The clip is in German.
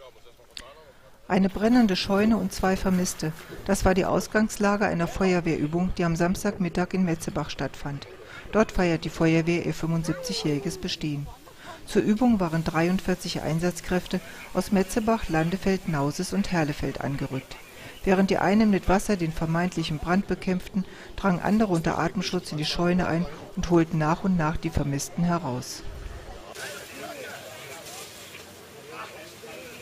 Eine brennende Scheune und 2 Vermisste. Das war die Ausgangslage einer Feuerwehrübung, die am Samstagmittag in Metzebach stattfand. Dort feiert die Feuerwehr ihr 75-jähriges Bestehen. Zur Übung waren 43 Einsatzkräfte aus Metzebach, Landefeld, Nauses und Herlefeld angerückt. Während die einen mit Wasser den vermeintlichen Brand bekämpften, drangen andere unter Atemschutz in die Scheune ein und holten nach und nach die Vermissten heraus.